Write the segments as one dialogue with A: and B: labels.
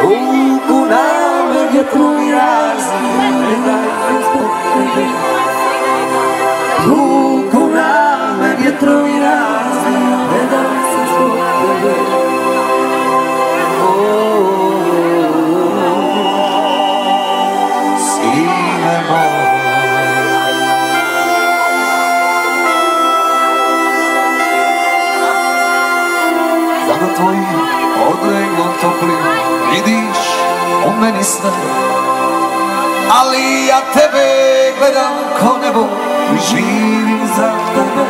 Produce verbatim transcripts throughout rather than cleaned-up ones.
A: Ruku na vjetru i razni, ne daj se zbog tebe. Ruku na vjetru i razni, ne daj se zbog tebe. Sine moj. Sada tvoji odlegom toplim vidiš u meni sve, ali ja tebe gledam ko nebo i živim za tebe.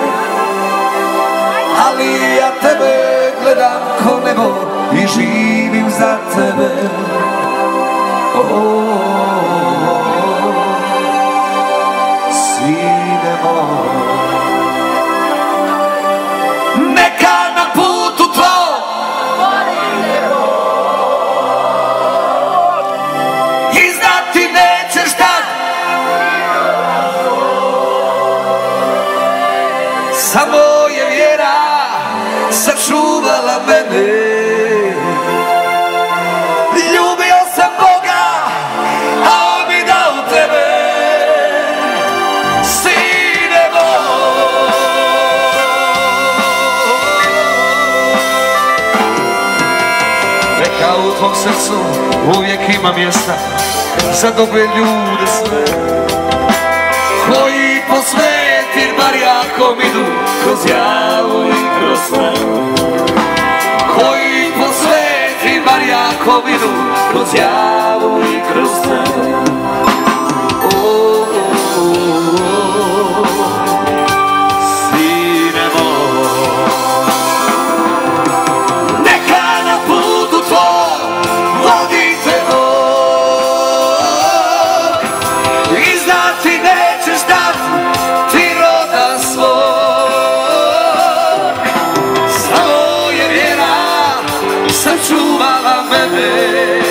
A: Ali ja tebe gledam ko nebo i živim za tebe. Oh, sine moj. Neka na putu tvoj iznati nećeš tad. Samo je vjera sačuvala mene. Ljubio sam Boga, a on mi dao tebe, sine moj. Neka u tvom srcu uvijek ima mjesta za dobre ljude sve, koji po svetim barjakom idu kroz javu i kroz sve. Koji po svetim barjakom idu kroz javu i kroz sve. Oh, oh, oh, sine moj. Neka na putu tvoj vodi te Bog, i znati nećeš dat ti roda svog. Samo je vjera sačuvala mene.